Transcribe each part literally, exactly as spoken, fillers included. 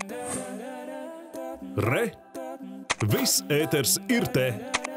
Re! Viss ēters ir te!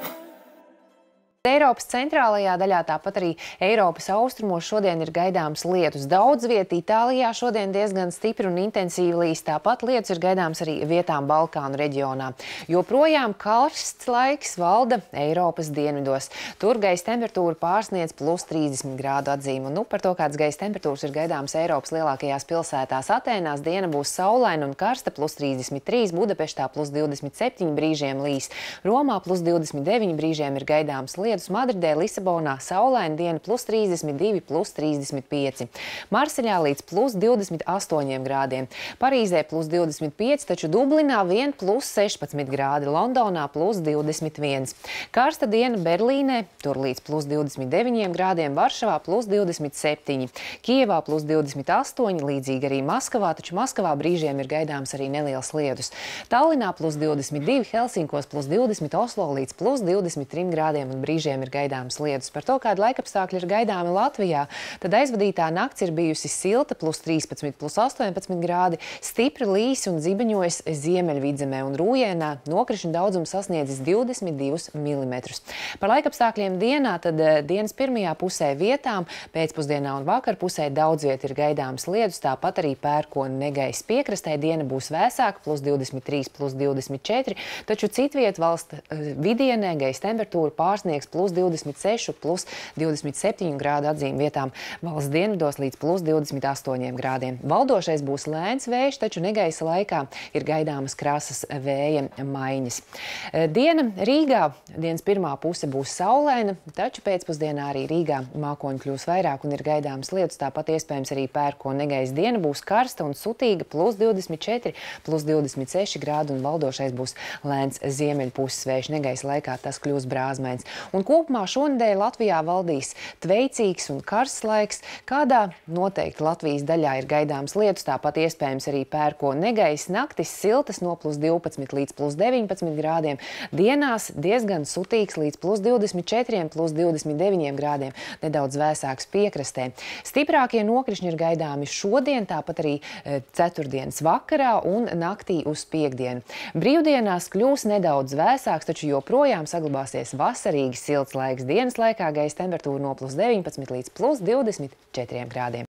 Eiropas centrālajā daļā, tāpat arī Eiropas austrumos šodien ir gaidāms lietus. Daudz vieta Itālijā šodien diezgan stipri un intensīvi līs. Tāpat lietus ir gaidāms arī vietām Balkānu reģionā. Joprojām karsts laiks valda Eiropas dienvidos. Tur gaisa temperatūra pārsniedz plus trīsdesmit grādu atzīmi. Un, nu, par to, kādas gaisa temperatūras ir gaidāmas Eiropas lielākajās pilsētās. Atēnās diena būs saulaina un karsta, plus trīsdesmit trīs, Budapeštā plus divdesmit septiņi, brīžiem līs. Romā plus divdesmit deviņi, brīžiem ir gaidāms lietus. Madridē, Lisabonā saulaina diena plus trīsdesmit divi, plus trīsdesmit pieci. Marseļā līdz plus divdesmit astoņiem grādiem. Parīzē plus divdesmit pieci, taču Dublinā vien plus sešpadsmit grādi. Londonā plus divdesmit viens. Karsta diena Berlīnē, tur līdz plus divdesmit deviņiem grādiem. Varšavā plus divdesmit septiņi. Kijevā plus divdesmit astoņi, līdzīgi arī Maskavā, taču Maskavā brīžiem ir gaidāms arī neliels lietus. Tallinā plus divdesmit divi, Helsinkos plus divdesmit, Oslo līdz plus divdesmit trim grādiem un brīžiem ir gaidāms lietus. Par to, kāda laikapstākļi ir gaidāmi Latvijā, tad aizvadītā nakts ir bijusi silta, plus trīspadsmit, plus astoņpadsmit grādi, stipri līs un zibeņojas Ziemeļvidzemē un Rūjienā nokrišņu daudzums sasniedzis divdesmit divus milimetrus. Par laikapstākļiem dienā, tad dienas pirmajā pusē vietām, pēcpusdienā un vakarpusē daudz viet ir gaidāms lietus, tāpat arī pērkona negaiss piekrastē diena būs vēsāka, plus divdesmit trīs, plus divdesmit četri, taču citviet valsts vidienē gaisa temperatūra pārsniegs plus divdesmit seši, plus divdesmit septiņi grādu atzīmi vietām valsts dienvidos līdz plus divdesmit astoņiem grādiem. Valdošais būs lēns vējš, taču negaisa laikā ir gaidāmas krasas vēja maiņas. Diena Rīgā, dienas pirmā puse būs saulaina, taču pēcpusdienā arī Rīgā mākoņu kļūs vairāk un ir gaidāmas lietus. Tāpat iespējams arī pērkona negaisa diena būs karsta un sutīga, plus divdesmit četri, plus divdesmit seši grādi un valdošais būs lēns ziemeļpuses vējš. Negaisa laikā tas kļūs brāzmains. Un kopumā šonedēļ Latvijā valdīs tveicīgs un karsts laiks, kādā noteikti Latvijas daļā ir gaidāms lietus, tāpat iespējams arī pērkona negaiss, naktis siltas no plus divpadsmit līdz plus deviņpadsmit grādiem, dienās diezgan sutīgs līdz plus divdesmit četriem, plus divdesmit deviņiem grādiem, nedaudz vēsāks piekrastē. Stiprākie nokrišņi ir gaidāmi šodien, tāpat arī ceturtdienas vakarā un naktī uz piektdienu. Brīvdienās kļūs nedaudz vēsāks, taču joprojām saglabāsies vasarīgi silts laiks. Dienas laikā gaisa temperatūra no plus deviņpadsmit līdz plus divdesmit četriem grādiem.